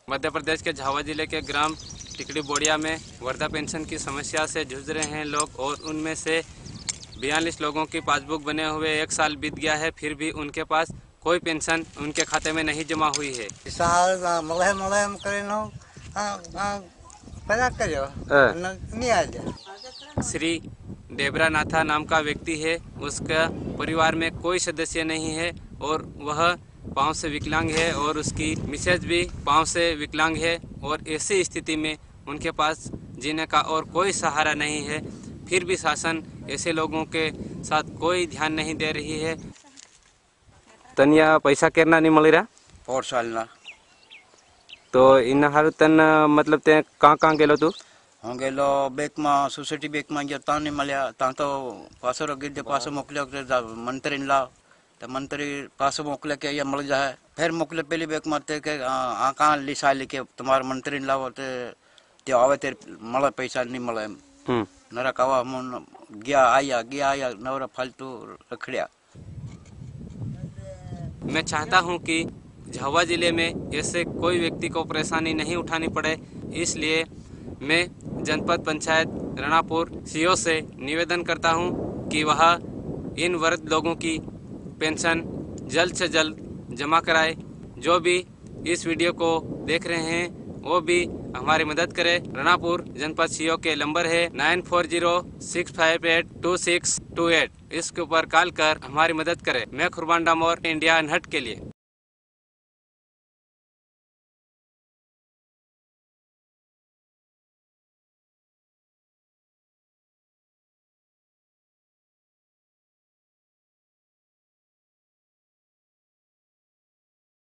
मध्य प्रदेश के झावा जिले के ग्राम टिकड़ी बोड़िया में वृद्धा पेंशन की समस्या से जूझ रहे हैं लोग और उनमें से 42 लोगों की पासबुक बने हुए 1 साल बीत गया है, फिर भी उनके पास कोई पेंशन उनके खाते में नहीं जमा हुई है। श्री डेबरा नाथा नाम का व्यक्ति है, उसका परिवार में कोई सदस्य नहीं है और वह पाँव से विकलांग है और उसकी मिसेज भी पाँव से विकलांग है और ऐसी स्थिति में उनके पास जीने का और कोई सहारा नहीं है। फिर भी शासन ऐसे लोगों के साथ कोई ध्यान नहीं दे रही है। तनिया पैसा केरना नहीं मिल रहा 4 साल ना तो इन हारू तन मतलब ते कहाँ गेलो तू? हाँ गेलो बैंक में सोसाइटी बैंक में गया ता नहीं मिलया ता तो पासो रगे दे पासो मोकले मंत्री ला तो मंत्री पासो मोकले के ये मिल जाए फिर मोकले पहली बैंक में ते के कहाँ लिसा लिखे तुम्हारे मंत्री लाओ ते आवे तेरे मले पैसा नहीं मले नरा कावा मन गया आया नवरा फालतू रखड़िया। मैं चाहता हूं कि झावा जिले में ऐसे कोई व्यक्ति को परेशानी नहीं उठानी पड़े, इसलिए मैं जनपद पंचायत रणापुर सीओ से निवेदन करता हूं कि वह इन वृद्ध लोगों की पेंशन जल्द से जल्द जमा कराए। जो भी इस वीडियो को देख रहे हैं वो भी हमारी मदद करें। रणापुर जनपद सीओ के नंबर है 9406582628। इसके ऊपर कॉल कर हमारी मदद करें। मैं कुर्बान डामोर, इंडिया अनहट के लिए।